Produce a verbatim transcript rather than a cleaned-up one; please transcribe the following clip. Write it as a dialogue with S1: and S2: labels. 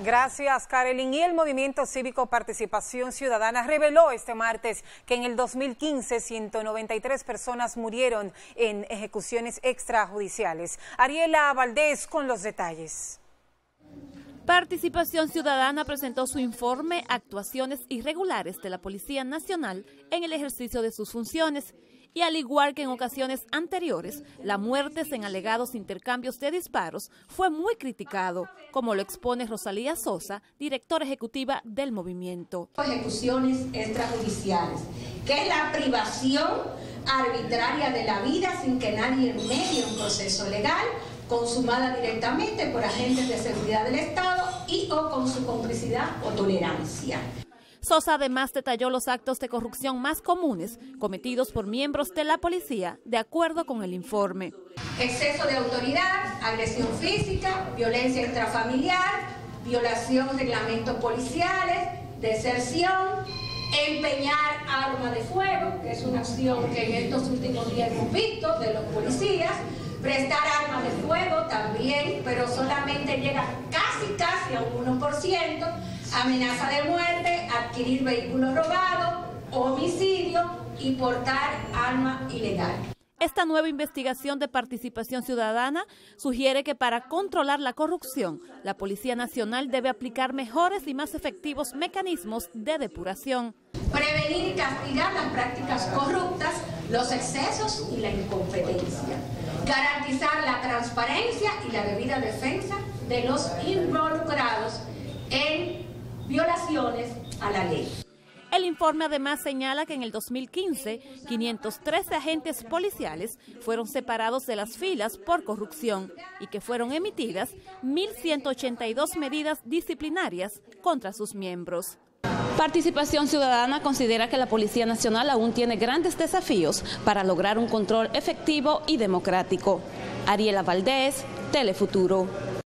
S1: Gracias, Karelin. Y el Movimiento Cívico Participación Ciudadana reveló este martes que en el dos mil quince ciento noventa y tres personas murieron en ejecuciones extrajudiciales. Ariela Valdés con los detalles.
S2: Participación Ciudadana presentó su informe Actuaciones irregulares de la Policía Nacional en el ejercicio de sus funciones. Y al igual que en ocasiones anteriores, la muerte en alegados intercambios de disparos fue muy criticado, como lo expone Rosalía Sosa, directora ejecutiva del movimiento.
S3: Ejecuciones extrajudiciales, que es la privación arbitraria de la vida sin que nadie medie un proceso legal, consumada directamente por agentes de seguridad del Estado y o con su complicidad o tolerancia.
S2: Sosa además detalló los actos de corrupción más comunes cometidos por miembros de la policía, de acuerdo con el informe.
S3: Exceso de autoridad, agresión física, violencia intrafamiliar, violación de reglamentos policiales, deserción, empeñar arma de fuego, que es una acción que en estos últimos días hemos visto de los policías, prestar armas de fuego también, pero solamente llega casi casi a un uno por ciento, amenaza de muerte, adquirir vehículos robados, homicidio y portar arma ilegal.
S2: Esta nueva investigación de Participación Ciudadana sugiere que para controlar la corrupción, la Policía Nacional debe aplicar mejores y más efectivos mecanismos de depuración.
S3: Prevenir y castigar las prácticas corruptas, los excesos y la incompetencia. Garantizar la transparencia y la debida defensa de los involucrados en violaciones a la ley.
S2: El informe además señala que en el dos mil quince, quinientos trece agentes policiales fueron separados de las filas por corrupción y que fueron emitidas mil ciento ochenta y dos medidas disciplinarias contra sus miembros. Participación Ciudadana considera que la Policía Nacional aún tiene grandes desafíos para lograr un control efectivo y democrático. Ariela Valdés, Telefuturo.